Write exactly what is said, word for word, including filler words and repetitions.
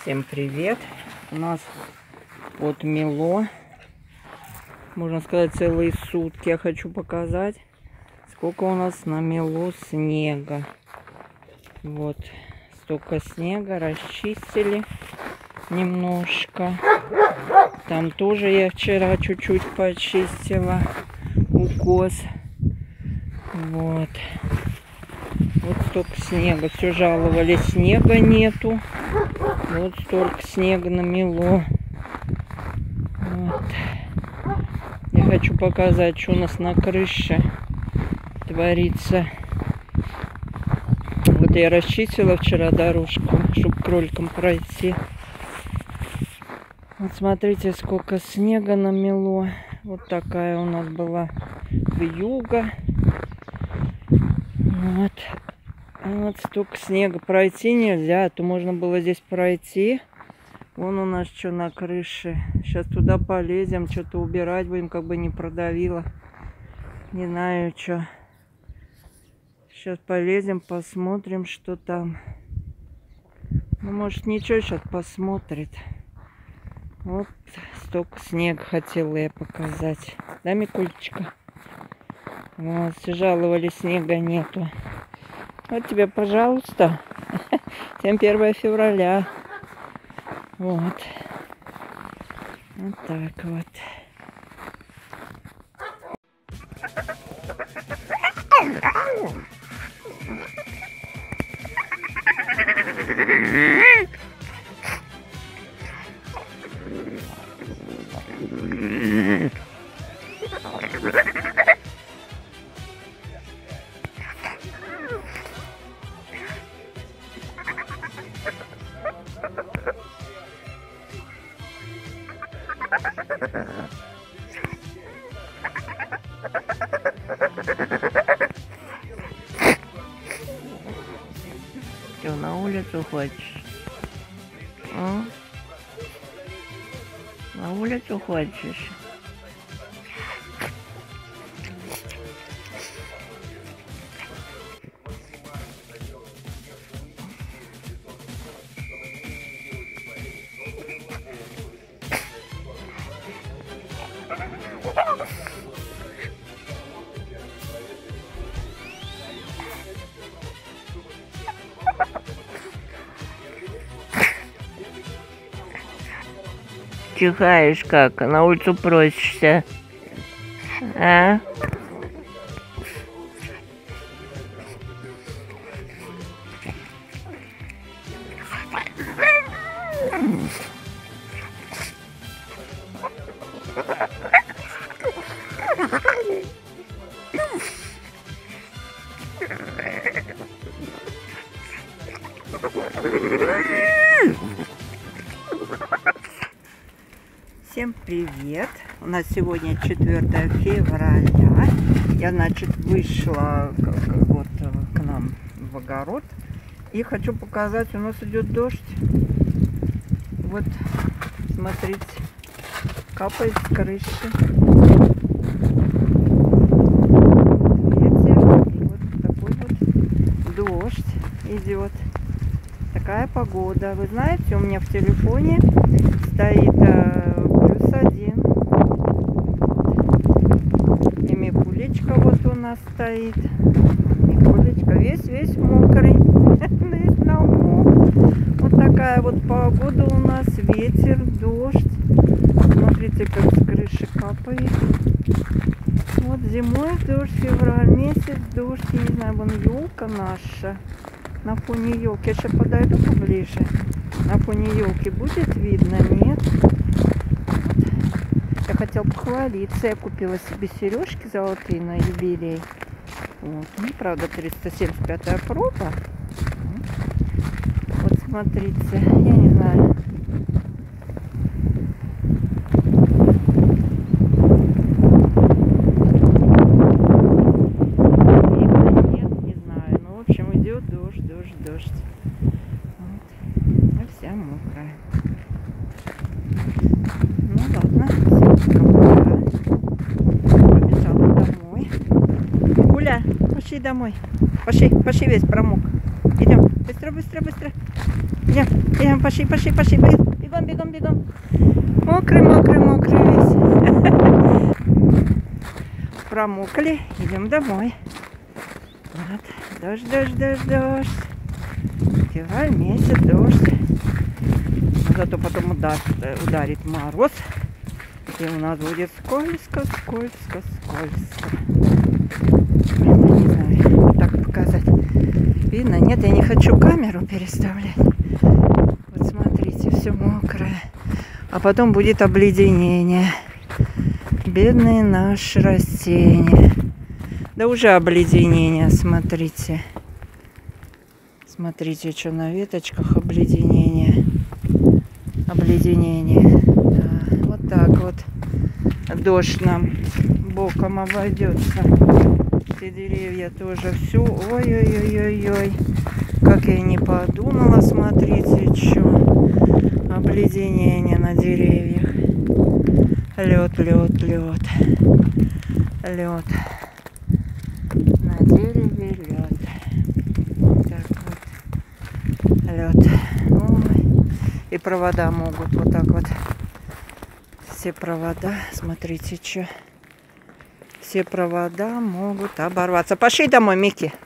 Всем привет! У нас вот мело, можно сказать, целые сутки. Я хочу показать, сколько у нас намело снега. Вот столько снега, расчистили немножко. Там тоже я вчера чуть-чуть почистила укос. Вот. Вот столько снега. Все жаловались, снега нету. Вот столько снега намело. Вот. Я хочу показать, что у нас на крыше творится. Вот я расчистила вчера дорожку, чтобы кроликам пройти. Вот смотрите, сколько снега намело. Вот такая у нас была вьюга. Вот. Вот столько снега. Пройти нельзя, а то можно было здесь пройти. Вон у нас что на крыше. Сейчас туда полезем, что-то убирать будем, как бы не продавило. Не знаю, что. Сейчас полезем, посмотрим, что там. Ну, может, ничего, сейчас посмотрит. Вот столько снега хотела я показать. Да, Микулечка? Вот, все жаловались, снега нету. Вот тебе, пожалуйста. Всем первое февраля. Вот. Вот так вот. Что, на улицу хочешь? А? На улицу хочешь? Чихаешь как? На улицу просишься? А? Всем привет! У нас сегодня четвёртое февраля. Я, значит, вышла вот к нам в огород и хочу показать, у нас идет дождь. Вот, смотрите, капает с крыши. Видите? И вот такой вот дождь идет. Такая погода. Вы знаете, у меня в телефоне стоит плюс один. И Микулечка вот у нас стоит. Микулечка весь-весь мокрый. Вот такая вот погода у нас. Ветер, дождь. Смотрите, как с крыши капает. Вот зимой дождь, февраль месяц, дождь. Я не знаю, вон елка наша. На фоне елки. Я сейчас подойду поближе. На фоне елки будет видно? Нет. Я хотела похвалиться. Я купила себе сережки золотые на юбилей. Вот. Ну, правда, триста семьдесят пятая проба. Вот смотрите. Я не знаю. Мокрая. Ну ладно, побежала домой. Гуля, пошли домой. Пошли, пошли, весь промок. Идем, быстро, быстро, быстро. Идем, идем, пошли, пошли, пошли. Бегом, бегом, бегом. Мокрый, мокрый, мокрый весь. Промокли. Идем домой. Вот. Дождь, дождь, дождь, дождь. Февраль месяц, дождь. Но зато потом ударит, ударит мороз. И у нас будет скользко, скользко, скользко. Не знаю, вот так показать. Видно? Нет, я не хочу камеру переставлять. Вот смотрите, все мокрое. А потом будет обледенение. Бедные наши растения. Да уже обледенение, смотрите. Смотрите, что на веточках обледенение. Обледенение. Да, вот так вот. Дождь нам боком обойдется. Все деревья тоже все. Ой-ой-ой-ой-ой. Как я не подумала, смотрите, что. Обледенение на деревьях. Лед, лед, лед. Лед. На дереве лед. Вот так вот. Лед. Ой. И провода могут вот так вот. Все провода. Смотрите, что. Все провода могут оборваться. Пошли домой, Микки.